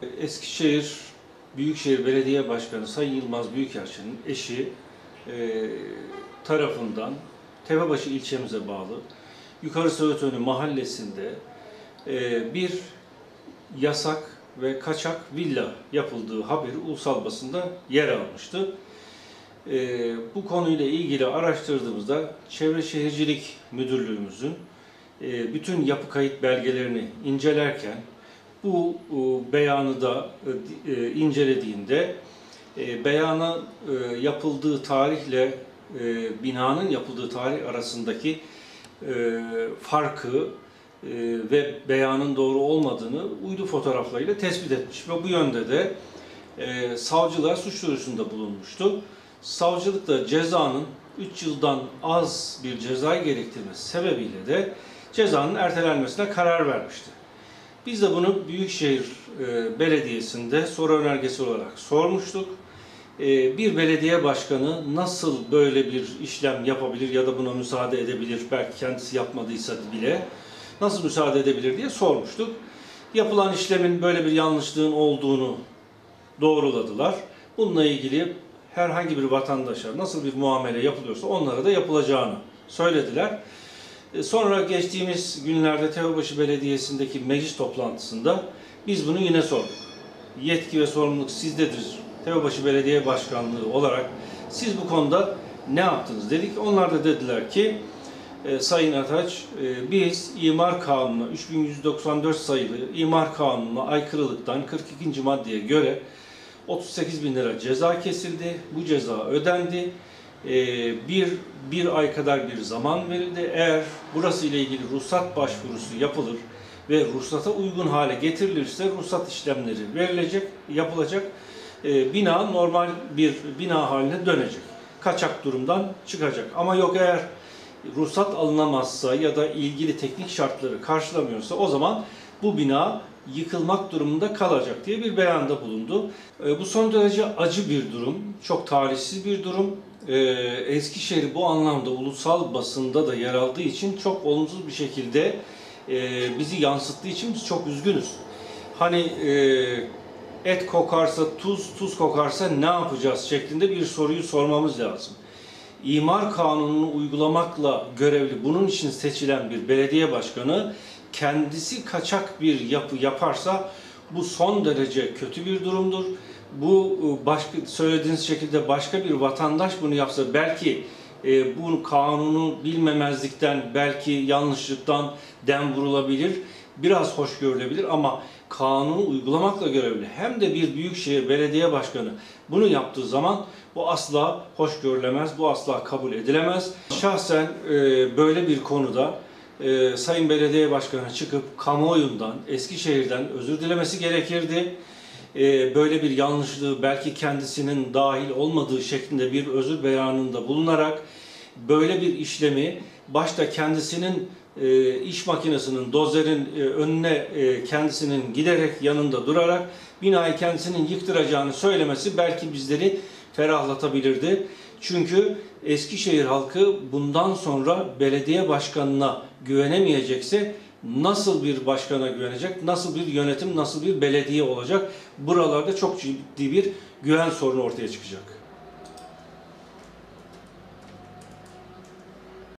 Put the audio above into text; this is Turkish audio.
Eskişehir Büyükşehir Belediye Başkanı Sayın Yılmaz Büyükelçi'nin eşi tarafından Tepebaşı ilçemize bağlı Yukarı Söğütönü mahallesinde bir yasak ve kaçak villa yapıldığı haberi ulusal basında yer almıştı. Bu konuyla ilgili araştırdığımızda Çevre Şehircilik Müdürlüğümüzün bütün yapı kayıt belgelerini incelerken bu beyanı da incelediğinde beyanın yapıldığı tarihle binanın yapıldığı tarih arasındaki farkı ve beyanın doğru olmadığını uydu fotoğraflarıyla tespit etmiş ve bu yönde de savcılığa suç duyurusunda bulunmuştu. Savcılık da cezanın 3 yıldan az bir cezayı gerektirmesi sebebiyle de cezanın ertelenmesine karar vermişti. Biz de bunu Büyükşehir Belediyesi'nde soru önergesi olarak sormuştuk. Bir belediye başkanı nasıl böyle bir işlem yapabilir ya da buna müsaade edebilir, belki kendisi yapmadıysa bile nasıl müsaade edebilir diye sormuştuk. Yapılan işlemin böyle bir yanlışlığın olduğunu doğruladılar. Bununla ilgili herhangi bir vatandaşa nasıl bir muamele yapılıyorsa onlara da yapılacağını söylediler. Sonra geçtiğimiz günlerde Tepebaşı Belediyesi'ndeki meclis toplantısında biz bunu yine sorduk. Yetki ve sorumluluk sizdedir. Tepebaşı Belediye Başkanlığı olarak siz bu konuda ne yaptınız dedik. Onlar da dediler ki Sayın Ataç, biz İmar Kanunu'na 3194 sayılı İmar Kanunu'na aykırılıktan 42. maddeye göre 38.000 lira ceza kesildi. Bu ceza ödendi. Bir ay kadar bir zaman verildi. Eğer burası ile ilgili ruhsat başvurusu yapılır ve ruhsata uygun hale getirilirse ruhsat işlemleri yapılacak. Bina normal bir bina haline dönecek. Kaçak durumdan çıkacak. Ama yok, eğer ruhsat alınamazsa ya da ilgili teknik şartları karşılamıyorsa o zaman bu bina yıkılmak durumunda kalacak diye bir beyanda bulundu. Bu son derece acı bir durum, çok talihsiz bir durum. Eskişehir bu anlamda ulusal basında da yer aldığı için çok olumsuz bir şekilde bizi yansıttığı için biz çok üzgünüz. Hani et kokarsa tuz kokarsa ne yapacağız şeklinde bir soruyu sormamız lazım. İmar Kanunu'nu uygulamakla görevli, bunun için seçilen bir belediye başkanı kendisi kaçak bir yapı yaparsa bu son derece kötü bir durumdur. Bu söylediğiniz şekilde başka bir vatandaş bunu yapsa belki bu kanunu bilmemezlikten, belki yanlışlıktan dem vurulabilir, biraz hoş görülebilir ama kanunu uygulamakla görevli hem de bir büyükşehir belediye başkanı bunu yaptığı zaman bu asla hoş görülemez, bu asla kabul edilemez. Şahsen böyle bir konuda Sayın Belediye Başkanı çıkıp kamuoyundan, Eskişehir'den özür dilemesi gerekirdi. Böyle bir yanlışlığı belki kendisinin dahil olmadığı şeklinde bir özür beyanında bulunarak böyle bir işlemi başta kendisinin iş makinesinin, dozerin önüne kendisinin giderek yanında durarak binayı kendisinin yıktıracağını söylemesi belki bizleri ferahlatabilirdi. Çünkü Eskişehir halkı bundan sonra belediye başkanına güvenemeyecekse nasıl bir başkana güvenecek, nasıl bir yönetim, nasıl bir belediye olacak? Buralarda çok ciddi bir güven sorunu ortaya çıkacak.